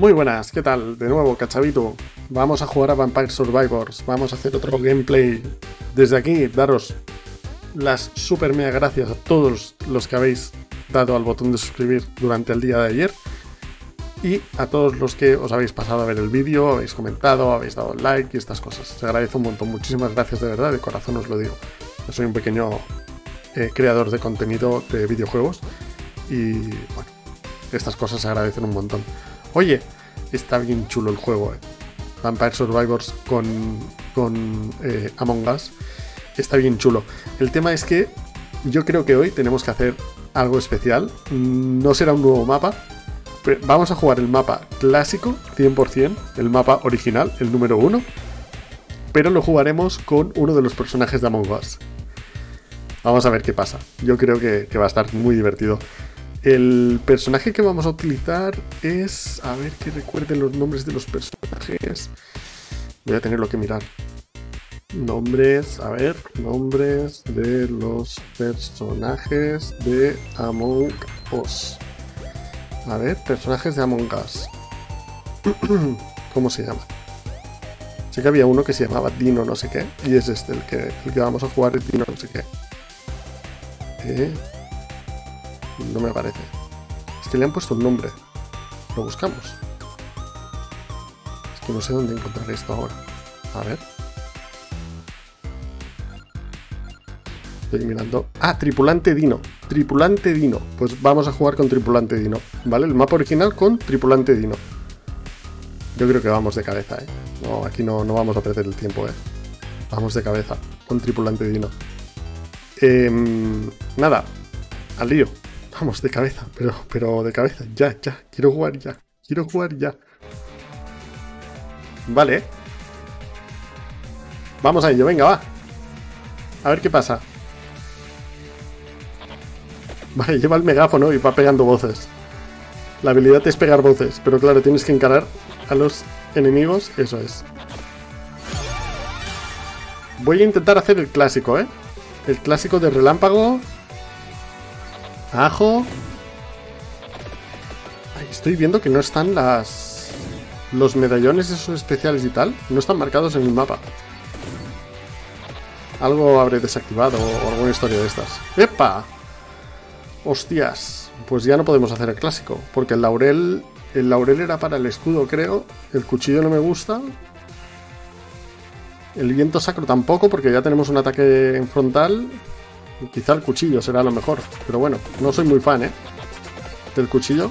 Muy buenas, ¿qué tal? De nuevo, Cachavito. Vamos a jugar a Vampire Survivors. Vamos a hacer otro gameplay. Desde aquí, daros las super mega gracias a todos los que habéis dado al botón de suscribir durante el día de ayer. Y a todos los que os habéis pasado a ver el vídeo, habéis comentado, habéis dado like y estas cosas. Se agradece un montón. Muchísimas gracias de verdad, de corazón os lo digo. Yo soy un pequeño creador de contenido de videojuegos. Y bueno, estas cosas se agradecen un montón. Oye, está bien chulo el juego, Vampire Survivors con Among Us. Está bien chulo. El tema es que yo creo que hoy tenemos que hacer algo especial. No será un nuevo mapa. Pero vamos a jugar el mapa clásico, 100%, el mapa original, el número 1. Pero lo jugaremos con uno de los personajes de Among Us. Vamos a ver qué pasa. Yo creo que va a estar muy divertido. El personaje que vamos a utilizar es... A ver que recuerden los nombres de los personajes. Voy a tenerlo que mirar. Nombres, a ver, nombres de los personajes de Among Us. A ver, personajes de Among Us. ¿Cómo se llama? Sé que había uno que se llamaba Dino no sé qué. Y es este, el que vamos a jugar es Dino no sé qué. No me aparece. Es que le han puesto un nombre. Lo buscamos. Es que no sé dónde encontrar esto ahora. A ver. Estoy mirando. Ah, Tripulante Dino. Tripulante Dino. Pues vamos a jugar con Tripulante Dino. ¿Vale? El mapa original con Tripulante Dino. Yo creo que vamos de cabeza, No, aquí no vamos a perder el tiempo, Vamos de cabeza con Tripulante Dino. Nada. Al lío. Vamos, de cabeza, pero de cabeza, ya, quiero jugar ya. Vale. Vamos a ello, venga, va. A ver qué pasa. Vale, lleva el megáfono y va pegando voces. La habilidad es pegar voces, pero claro, tienes que encarar a los enemigos, eso es. Voy a intentar hacer el clásico, El clásico de relámpago. Ajo. Ay, estoy viendo que no están los medallones esos especiales y tal. No están marcados en el mapa. Algo habré desactivado o alguna historia de estas. ¡Epa! Hostias. Pues ya no podemos hacer el clásico. Porque el laurel era para el escudo, creo. El cuchillo no me gusta. El viento sacro tampoco, porque ya tenemos un ataque en frontal. Quizá el cuchillo será lo mejor. Pero bueno, no soy muy fan, del cuchillo.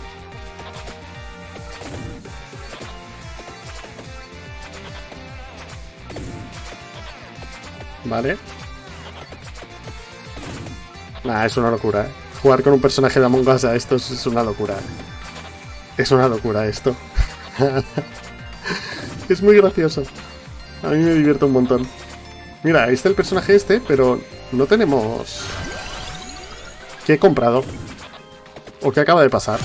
Vale. Nah, es una locura, Jugar con un personaje de Among Us a esto es una locura, Es una locura esto. Es muy gracioso. A mí me divierte un montón. Mira, ahí está el personaje pero no tenemos... ¿Qué he comprado? ¿O qué acaba de pasar?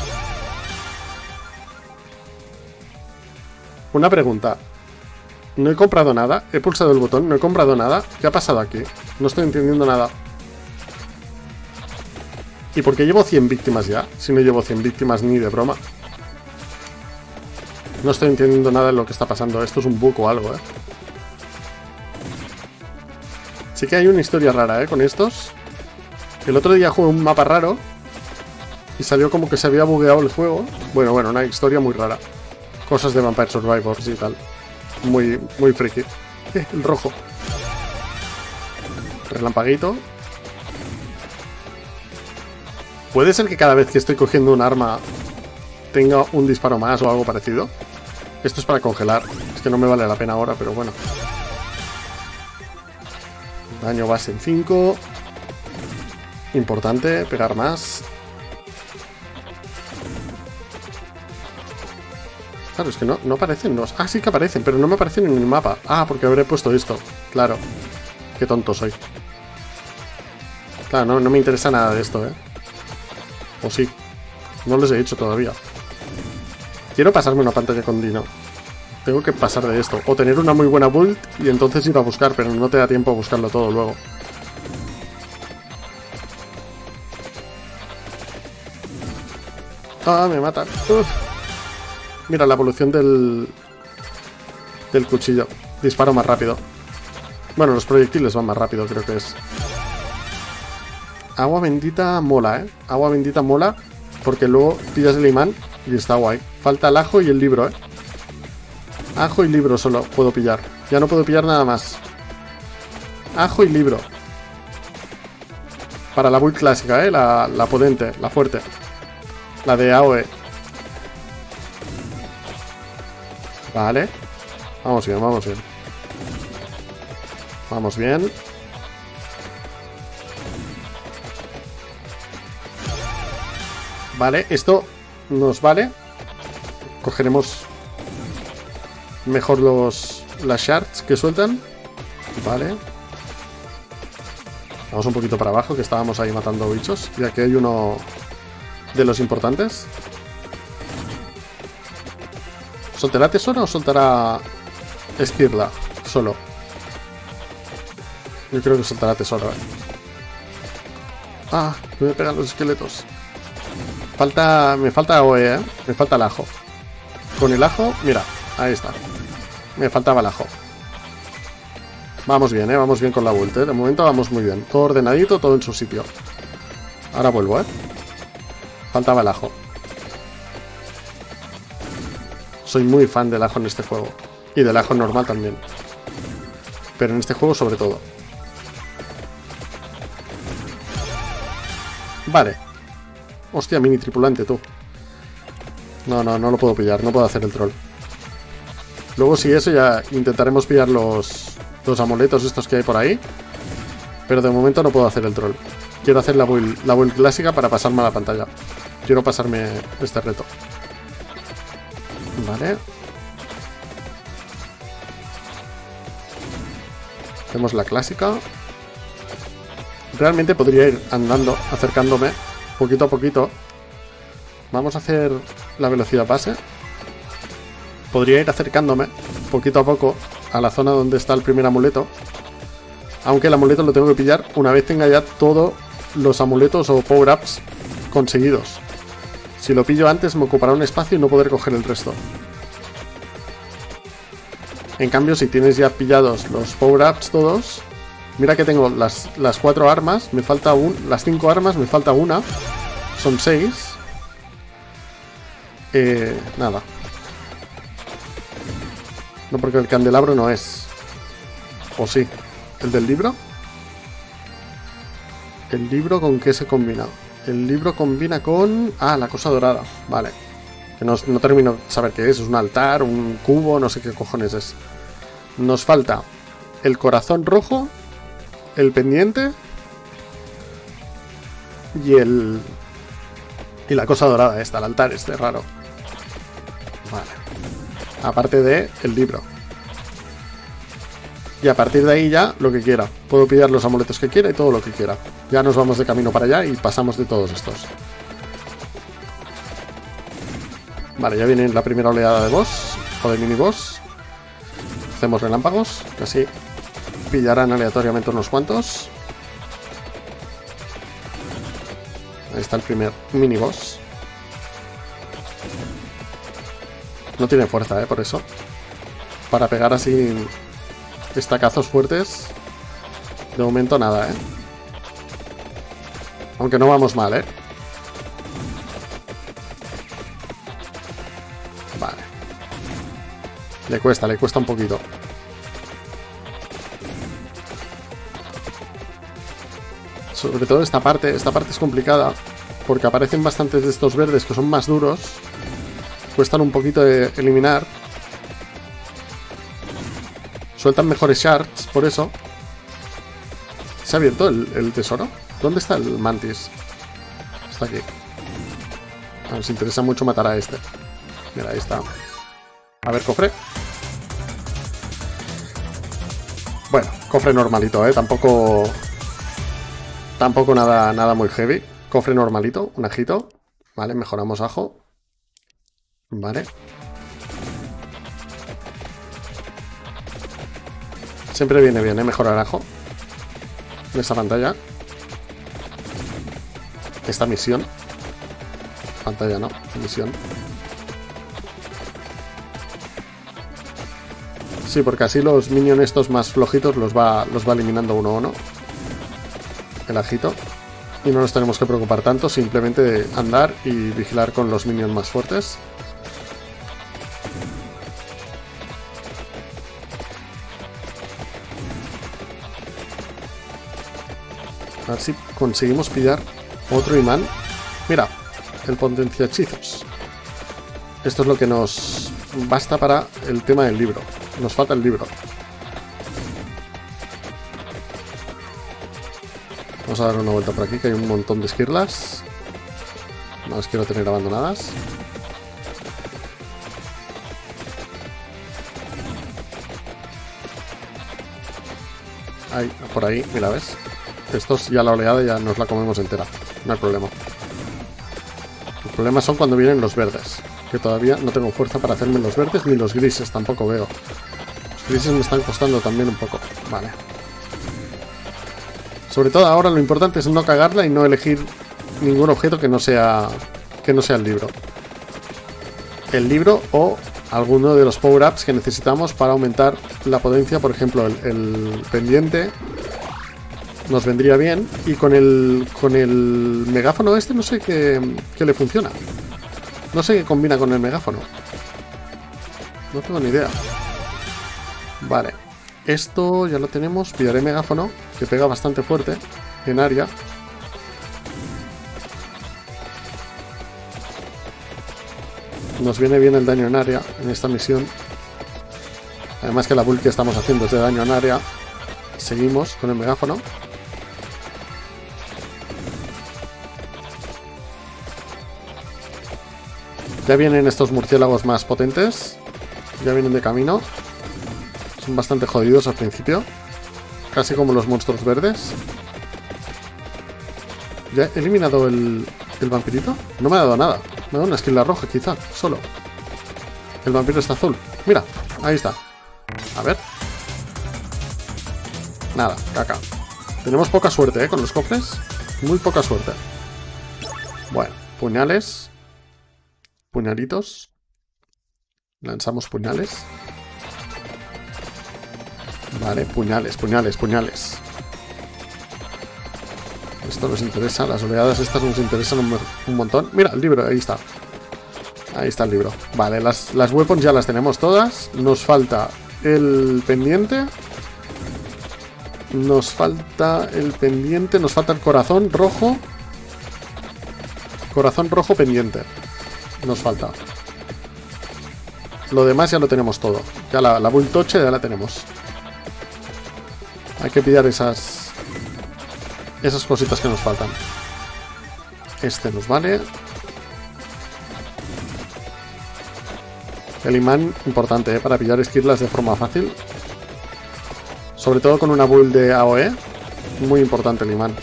Una pregunta. No he comprado nada. He pulsado el botón, no he comprado nada. ¿Qué ha pasado aquí? No estoy entendiendo nada. ¿Y por qué llevo 100 víctimas ya? Si no llevo 100 víctimas ni de broma. No estoy entendiendo nada de lo que está pasando. Esto es un bug o algo, Sí que hay una historia rara, con estos. El otro día jugué un mapa raro y salió como que se había bugueado el juego. Bueno, una historia muy rara. Cosas de Vampire Survivors y tal. Muy friki. El rojo. Relampaguito. ¿Puede ser que cada vez que estoy cogiendo un arma tenga un disparo más o algo parecido? Esto es para congelar. Es que no me vale la pena ahora, pero bueno. Daño base en 5. Importante, pegar más. Claro, es que no aparecen los... Ah, sí que aparecen, pero no me aparecen en el mapa. Ah, porque habré puesto esto. Claro. Qué tonto soy. Claro, no me interesa nada de esto, O sí. No les he hecho todavía. Quiero pasarme una pantalla con Dino. Tengo que pasar de esto. O tener una muy buena build y entonces ir a buscar, pero no te da tiempo a buscarlo todo luego. Ah, me mata. Mira, la evolución del cuchillo. Disparo más rápido. Bueno, los proyectiles van más rápido, creo que es. Agua bendita mola, ¿eh? Agua bendita mola porque luego pillas el imán y está guay. Falta el ajo y el libro, ¿eh? Ajo y libro solo puedo pillar. Ya no puedo pillar nada más. Ajo y libro. Para la build clásica, ¿eh? La potente, la fuerte. La de AOE. Vale. Vamos bien, vamos bien. Vamos bien. Vale, esto nos vale. Cogeremos mejor las shards que sueltan. Vale. Vamos un poquito para abajo, que estábamos ahí matando bichos. Y aquí hay uno de los importantes. ¿Soltará tesoro o soltará esquirla? Solo. Yo creo que soltará tesoro, ¿eh? Ah, me pegan los esqueletos. Me falta AOE, ¿eh? Me falta el ajo. Con el ajo, mira, ahí está. Me faltaba el ajo. Vamos bien, ¿eh? Vamos bien con la vuelta, ¿eh? De momento vamos muy bien. Todo ordenadito, todo en su sitio. Ahora vuelvo, ¿eh? Faltaba el ajo. Soy muy fan del ajo en este juego. Y del ajo normal también. Pero en este juego sobre todo. Vale. Hostia, mini tripulante, tú. No lo puedo pillar. No puedo hacer el troll. Luego si eso ya intentaremos pillar los amuletos estos que hay por ahí. Pero de momento no puedo hacer el troll. Quiero hacer la build clásica para pasarme a la pantalla. Quiero pasarme este reto. Vale. Hacemos la clásica. Realmente podría ir andando, acercándome poquito a poquito. Vamos a hacer la velocidad base. Podría ir acercándome poquito a poco a la zona donde está el primer amuleto. Aunque el amuleto lo tengo que pillar una vez tenga ya todos los amuletos o power-ups conseguidos. Si lo pillo antes me ocupará un espacio y no podré coger el resto. En cambio, si tienes ya pillados los power-ups todos... Mira que tengo las 4 armas, me falta las 5 armas, me falta una. Son 6. Nada. No, porque el candelabro no es. ¿O sí? ¿El del libro? ¿El libro con qué se combina? El libro combina con... Ah, la cosa dorada. Vale. Que no termino de saber qué es. Es un altar, un cubo, no sé qué cojones es. Nos falta el corazón rojo, el pendiente y la cosa dorada esta, el altar este raro. Vale. Aparte de el libro. Y a partir de ahí ya lo que quiera. Puedo pillar los amuletos que quiera y todo lo que quiera. Ya nos vamos de camino para allá y pasamos de todos estos. Vale, ya viene la primera oleada de boss o de mini boss. Hacemos relámpagos, que así pillarán aleatoriamente unos cuantos. Ahí está el primer mini boss. No tiene fuerza, por eso. Para pegar así estacazos fuertes. De momento nada, Aunque no vamos mal, Vale. Le cuesta un poquito. Sobre todo esta parte es complicada. Porque aparecen bastantes de estos verdes que son más duros. Cuestan un poquito de eliminar. Sueltan mejores shards, por eso. ¿Se ha abierto el tesoro? ¿Dónde está el mantis? Está aquí. Nos interesa mucho matar a este. Mira, ahí está. A ver, cofre. Bueno, cofre normalito, Tampoco nada muy heavy. Cofre normalito, un ajito. Vale, mejoramos ajo. Vale. Siempre viene bien, mejorar ajo. En esta pantalla. Esta misión. Pantalla no, misión. Sí, porque así los minions estos más flojitos los va eliminando uno a uno. El ajito. Y no nos tenemos que preocupar tanto, simplemente andar y vigilar con los minions más fuertes. A ver si conseguimos pillar otro imán. Mira, el potenciahechizos. Esto es lo que nos basta para el tema del libro. Nos falta el libro. Vamos a dar una vuelta por aquí, que hay un montón de esquirlas. No las quiero tener abandonadas. Ahí, por ahí, mira, ¿ves? Estos ya la oleada ya nos la comemos entera. No hay problema. El problema son cuando vienen los verdes. Que todavía no tengo fuerza para hacerme los verdes, ni los grises tampoco veo. Los grises me están costando también un poco. Vale. Sobre todo ahora lo importante es no cagarla y no elegir ningún objeto que no sea el libro. El libro o alguno de los power-ups que necesitamos para aumentar la potencia. Por ejemplo, el pendiente nos vendría bien. Y con el megáfono este no sé qué le funciona. No sé qué combina con el megáfono. No tengo ni idea. Vale. Esto ya lo tenemos. Pillaré megáfono, que pega bastante fuerte en área. Nos viene bien el daño en área en esta misión. Además que la build que estamos haciendo es de daño en área. Seguimos con el megáfono. Ya vienen estos murciélagos más potentes. Ya vienen de camino. Son bastante jodidos al principio. Casi como los monstruos verdes. ¿Ya he eliminado el vampirito? No me ha dado nada. Me ha dado una esquila roja quizá, solo. El vampiro está azul. Mira, ahí está. A ver. Nada, caca. Tenemos poca suerte, con los cofres. Muy poca suerte. Bueno, puñales. Puñalitos. Lanzamos puñales. Vale, puñales, puñales, puñales. Esto nos interesa, las oleadas estas nos interesan un montón. Mira, el libro, ahí está. Ahí está el libro. Vale, las weapons ya las tenemos todas. Nos falta el pendiente. Nos falta el pendiente. Nos falta el corazón rojo. Corazón rojo pendiente. Nos falta. Lo demás ya lo tenemos todo. Ya la build toche ya la tenemos. Hay que pillar esas cositas que nos faltan. Este nos vale. El imán, importante, para pillar esquirlas de forma fácil. Sobre todo con una build de AOE. Muy importante el imán.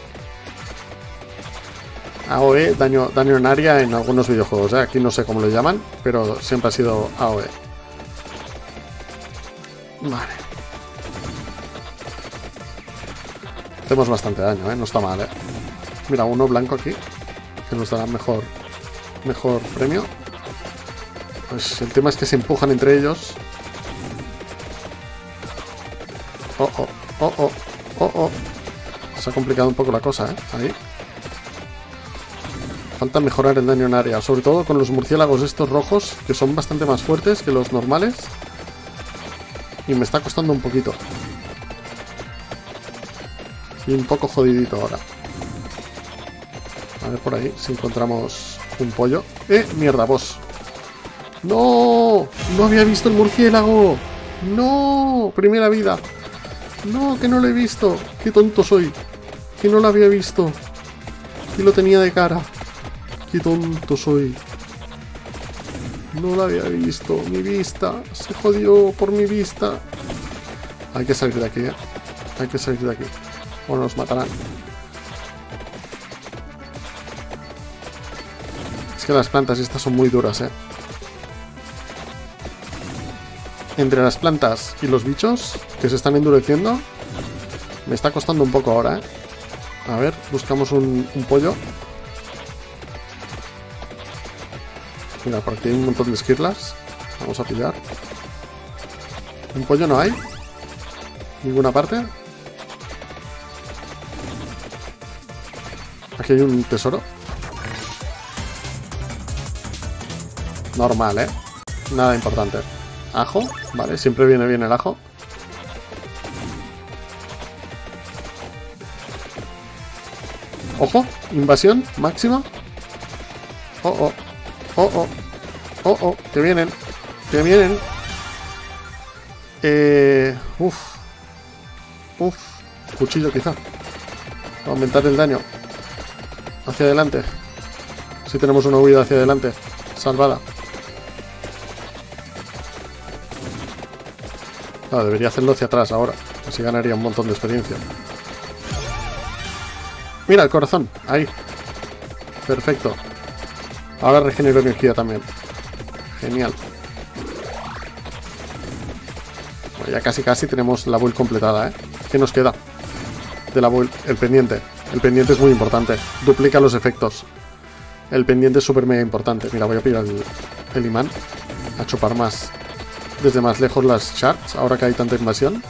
AOE, daño en área en algunos videojuegos, ¿eh? Aquí no sé cómo lo llaman, pero siempre ha sido AOE. Vale. Hacemos bastante daño, ¿eh? No está mal, ¿eh? Mira, uno blanco aquí, que nos dará mejor premio. Pues el tema es que se empujan entre ellos. Oh, oh, oh, oh, oh, oh. Se ha complicado un poco la cosa, ¿eh? Ahí. Falta mejorar el daño en área, sobre todo con los murciélagos estos rojos, que son bastante más fuertes que los normales. Y me está costando un poquito. Y un poco jodidito ahora. A ver por ahí si encontramos un pollo. Mierda, boss. ¡No! ¡No había visto el murciélago! ¡No! Primera vida. ¡No! Que no lo he visto. ¡Qué tonto soy! Que no lo había visto. Y lo tenía de cara. ¡Qué tonto soy! No lo había visto. Mi vista. Se jodió por mi vista. Hay que salir de aquí, ¿eh? Hay que salir de aquí. O nos matarán. Es que las plantas estas son muy duras, ¿eh? Entre las plantas y los bichos que se están endureciendo, me está costando un poco ahora, ¿eh? A ver, buscamos un pollo. Mira, por aquí hay un montón de esquirlas. Vamos a pillar. ¿Un pollo no hay? ¿Ninguna parte? Aquí hay un tesoro. Normal, ¿eh? Nada importante. Ajo, vale, siempre viene bien el ajo. Ojo, invasión máxima. Oh, oh, oh, oh, oh, oh, que vienen, que vienen. Uf, cuchillo quizá. Para aumentar el daño. Hacia adelante. Si tenemos una huida hacia adelante. Salvada. No, debería hacerlo hacia atrás ahora. Así ganaría un montón de experiencia. Mira el corazón. Ahí. Perfecto. Ahora regenero energía también. Genial. Bueno, ya casi tenemos la build completada, ¿eh? ¿Qué nos queda de la build? El pendiente. El pendiente es muy importante. Duplica los efectos. El pendiente es súper mega importante. Mira, voy a pillar el imán. A chupar más. Desde más lejos las shards. Ahora que hay tanta invasión.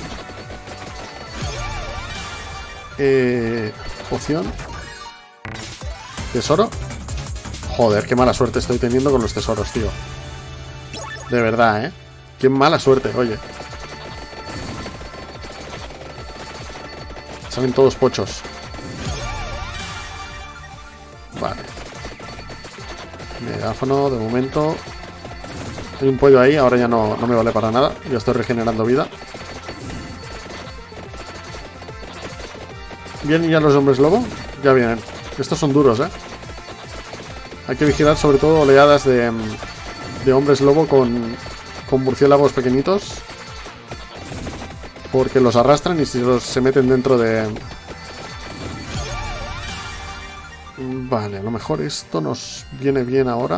Poción. Tesoro. Joder, qué mala suerte estoy teniendo con los tesoros, tío. De verdad, ¿eh? Qué mala suerte, oye. Salen todos pochos. Vale. Megáfono, de momento. Hay un pollo ahí, ahora ya no me vale para nada. Ya estoy regenerando vida. ¿Vienen ya los hombres lobo? Ya vienen. Estos son duros, ¿eh? Hay que vigilar sobre todo oleadas de hombres lobo con murciélagos pequeñitos. Porque los arrastran y se meten dentro de... Vale, a lo mejor esto nos viene bien ahora.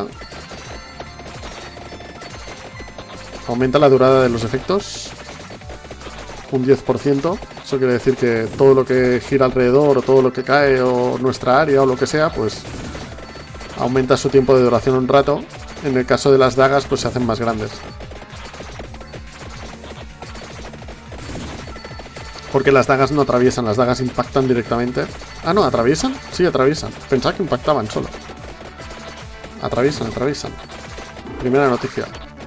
Aumenta la durada de los efectos. Un 10%. Eso quiere decir que todo lo que gira alrededor o todo lo que cae o nuestra área o lo que sea, pues aumenta su tiempo de duración un rato. En el caso de las dagas, pues se hacen más grandes. Porque las dagas no atraviesan, las dagas impactan directamente. Ah, no, ¿atraviesan? Sí, atraviesan. Pensaba que impactaban solo. Atraviesan. Primera noticia.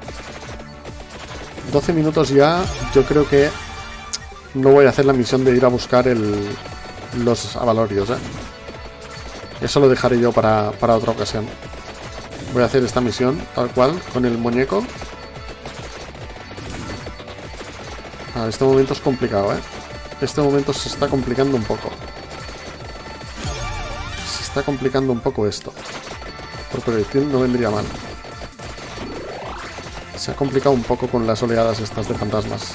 12 minutos ya. Yo creo que no voy a hacer la misión de ir a buscar los avalorios, ¿eh? Eso lo dejaré yo para otra ocasión. Voy a hacer esta misión, tal cual, con el muñeco. Este momento es complicado, ¿eh? Este momento se está complicando un poco. Se está complicando un poco esto. Por proyectil no vendría mal. Se ha complicado un poco con las oleadas estas de fantasmas.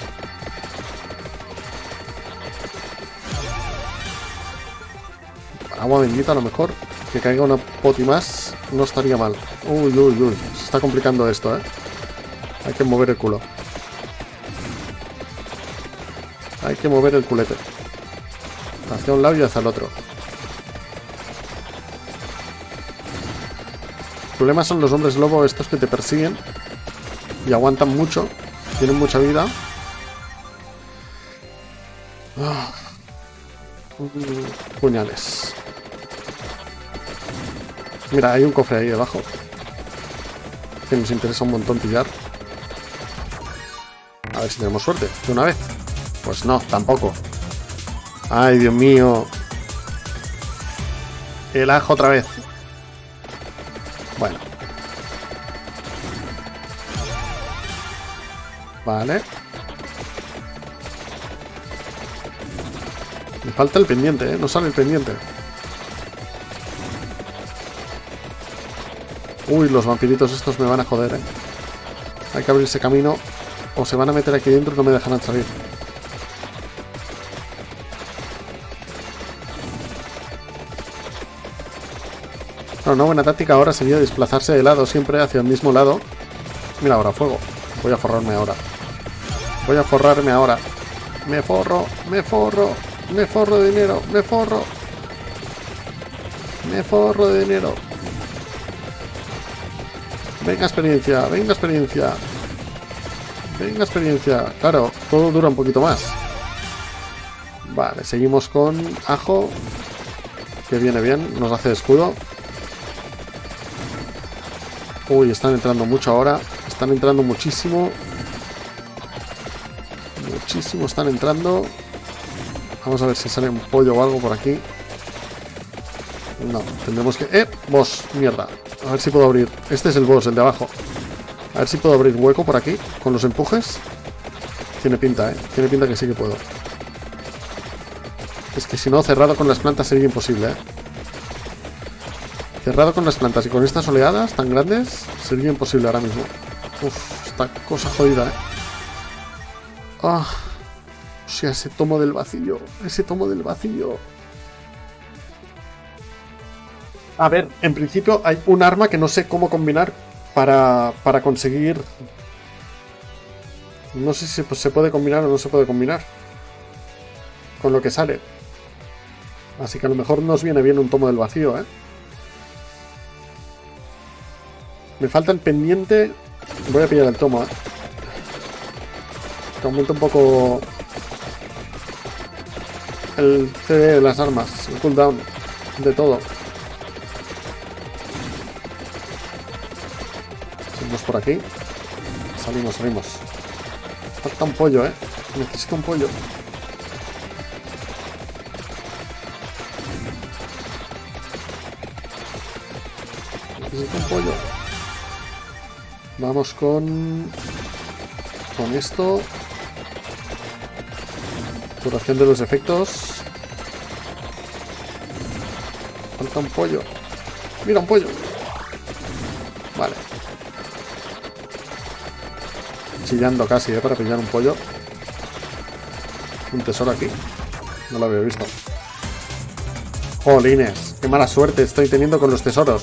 Agua bendita a lo mejor. Que caiga una poti más. No estaría mal. Uy. Se está complicando esto, ¿eh? Hay que mover el culo. Hay que mover el culete. Hacia un lado y hacia el otro. El problema son los hombres lobo estos que te persiguen. Y aguantan mucho. Tienen mucha vida. Puñales. Mira, hay un cofre ahí debajo. Que nos interesa un montón pillar. A ver si tenemos suerte. De una vez. Pues no, tampoco. Ay, Dios mío. El ajo otra vez. Bueno. Vale. Me falta el pendiente, ¿eh? No sale el pendiente. Uy, los vampiritos estos me van a joder, ¿eh? Hay que abrirse camino. O se van a meter aquí dentro y no me dejarán salir. Bueno, una buena táctica ahora sería desplazarse de lado siempre hacia el mismo lado. Mira ahora, fuego. Voy a forrarme ahora. Voy a forrarme ahora. Me forro de dinero. Me forro de dinero. Venga experiencia. Venga, experiencia. Claro, todo dura un poquito más. Vale, seguimos con ajo. Que viene bien, nos hace escudo. Uy, están entrando mucho ahora. Están entrando muchísimo. Muchísimo están entrando. Vamos a ver si sale un pollo o algo por aquí. No, tendremos que... boss, mierda. A ver si puedo abrir. Este es el boss, el de abajo. A ver si puedo abrir hueco por aquí con los empujes. Tiene pinta, tiene pinta que sí que puedo. Es que si no, cerrado con las plantas sería imposible, Cerrado con las plantas y con estas oleadas tan grandes sería imposible ahora mismo. Uf, esta cosa jodida, Ah, o sea, ese tomo del vacío. Ese tomo del vacío. A ver, en principio hay un arma que no sé cómo combinar para conseguir... No sé si se puede combinar o no se puede combinar con lo que sale. Así que a lo mejor nos viene bien un tomo del vacío, Me falta el pendiente. Voy a pillar el tomo, Que aumenta un poco el CD de las armas, el cooldown de todo. Salimos por aquí. Salimos. Falta un pollo, Necesito un pollo. Necesito un pollo. Vamos con esto. Duración de los efectos. Falta un pollo. Mira, un pollo. Vale. Chillando casi, para pillar un pollo. Un tesoro aquí. No lo había visto. Jolines, qué mala suerte estoy teniendo con los tesoros.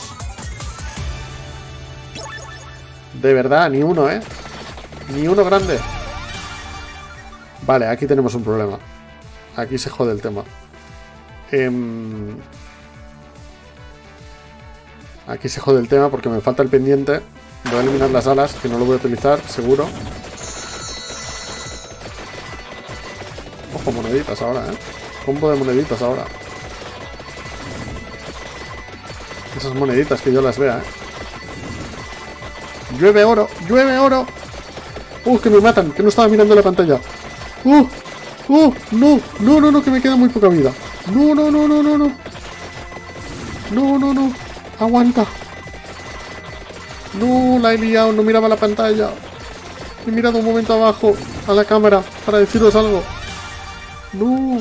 De verdad, ni uno, Ni uno grande. Vale, aquí tenemos un problema. Aquí se jode el tema. Aquí se jode el tema porque me falta el pendiente. Voy a eliminar las alas, que no lo voy a utilizar, seguro. Ojo, moneditas ahora, Combo de moneditas ahora. Esas moneditas que yo las vea, ¡Llueve oro! ¡Llueve oro! Que me matan, que no estaba mirando la pantalla. No, que me queda muy poca vida. No. Aguanta. No, la he liado, no miraba la pantalla. He mirado un momento abajo a la cámara para deciros algo. No.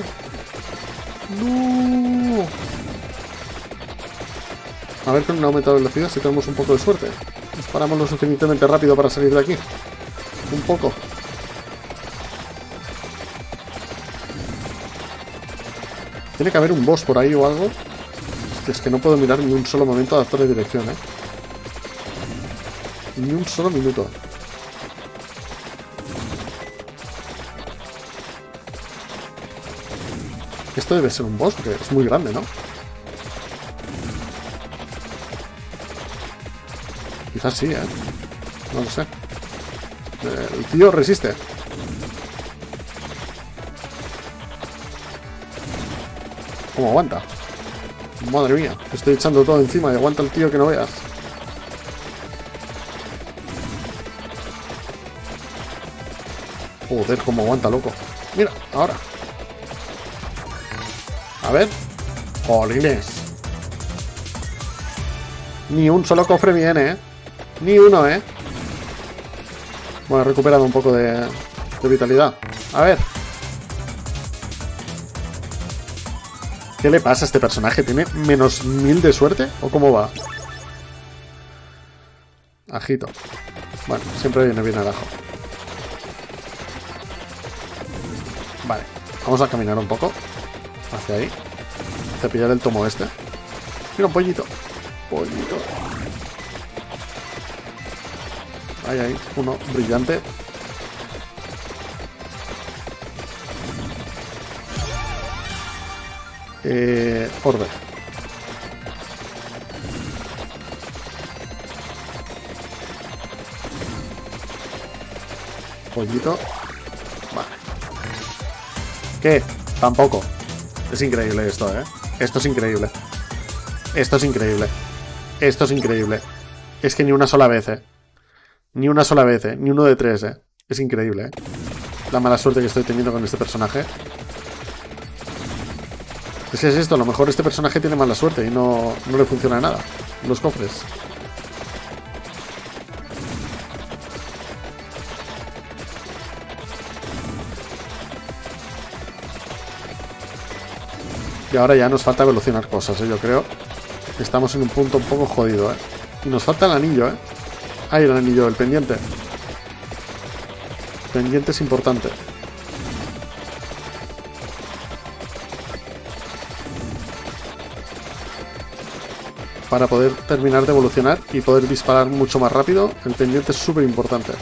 A ver, con un aumento de velocidad si tenemos un poco de suerte. Disparamos lo suficientemente rápido para salir de aquí. Un poco. Tiene que haber un boss por ahí o algo. Es que no puedo mirar ni un solo momento a de dirección, Ni un solo minuto. Esto debe ser un boss porque es muy grande, ¿no? Quizás sí, No lo sé. El tío resiste. ¿Cómo aguanta? Madre mía, estoy echando todo encima y aguanta el tío que no veas. Joder, cómo aguanta, loco. Mira, ahora. A ver. Jolines. Ni un solo cofre viene, Ni uno, Bueno, he recuperado un poco de vitalidad. A ver. ¿Qué le pasa a este personaje? ¿Tiene menos 1000 de suerte? ¿O cómo va? Ajito. Bueno, siempre viene bien el ajo. Vale. Vamos a caminar un poco. Hacia ahí. Cepillar el tomo este. Mira, un pollito. Pollito. Ahí, uno brillante. Orbe. Pollito. Vale. ¿Qué? Tampoco. Es increíble esto, ¿eh? Esto es increíble. Esto es increíble. Esto es increíble. Es que ni una sola vez, ¿eh? Ni una sola vez, ¿eh? Ni uno de tres, ¿eh? Es increíble, ¿eh? La mala suerte que estoy teniendo con este personaje. Es que es esto, a lo mejor este personaje tiene mala suerte y no le funciona nada. Los cofres. Y ahora ya nos falta evolucionar cosas, yo creo. Estamos en un punto un poco jodido, Y nos falta el anillo, Ahí el anillo, el pendiente. El pendiente es importante. Para poder terminar de evolucionar y poder disparar mucho más rápido, el pendiente es súper importante.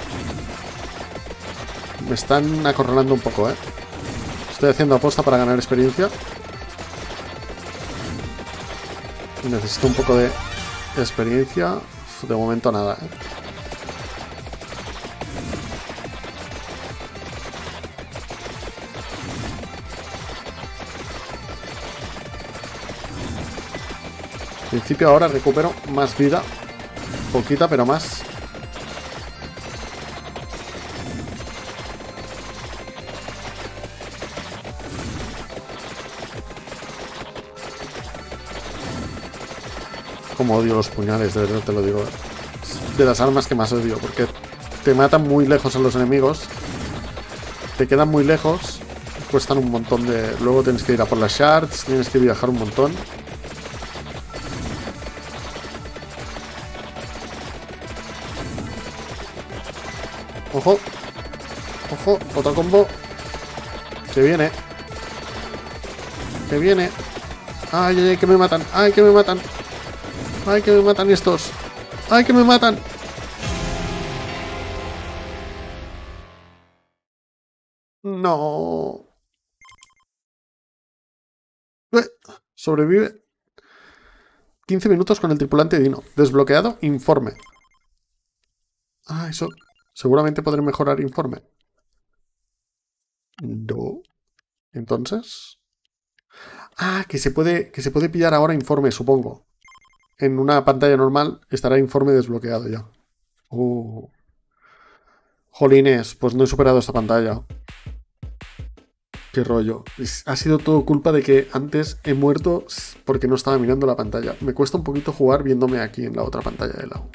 Me están acorralando un poco, Estoy haciendo aposta para ganar experiencia. Necesito un poco de experiencia. De momento nada, En principio ahora recupero más vida. Poquita, pero más. Como odio los puñales, de verdad te lo digo. De las armas que más odio, porque te matan muy lejos a los enemigos. Te quedan muy lejos. Cuestan un montón de... Luego tienes que ir a por las shards, tienes que viajar un montón. ¡Ojo! ¡Ojo! Otro combo. Que viene. Que viene. ¡Ay, ay, ay! ¡Que me matan! ¡Ay, que me matan! ¡Ay, que me matan estos! ¡Ay, que me matan! ¡No! Sobrevive. 15 minutos con el tripulante Dino. Desbloqueado, informe. Ah, eso... Seguramente podré mejorar informe. No. Entonces... Ah, que se puede pillar ahora informe, supongo. En una pantalla normal estará informe desbloqueado ya. Jolines, pues no he superado esta pantalla. Qué rollo. Ha sido todo culpa de que antes he muerto porque no estaba mirando la pantalla. Me cuesta un poquito jugar viéndome aquí en la otra pantalla de lado.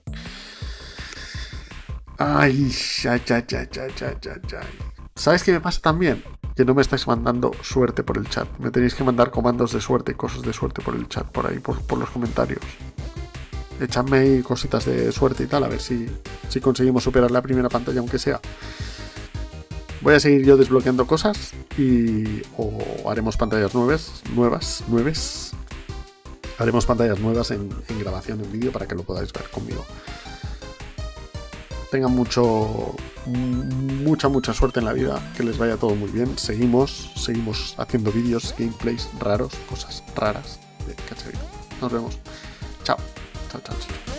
Ay, ay, ay, ay, ay, ay, ay. ¿Sabes qué me pasa también? Que no me estáis mandando suerte por el chat. Me tenéis que mandar comandos de suerte y cosas de suerte por el chat, por ahí, por los comentarios. Echadme ahí cositas de suerte y tal, a ver si conseguimos superar la primera pantalla, aunque sea. Voy a seguir yo desbloqueando cosas o haremos pantallas nuevas. Haremos pantallas nuevas en grabación en vídeo para que lo podáis ver conmigo. Tengan mucha suerte en la vida, que les vaya todo muy bien. Seguimos haciendo vídeos, gameplays raros, cosas raras de Cachavito. Nos vemos. Chao. Chao, chao, chao.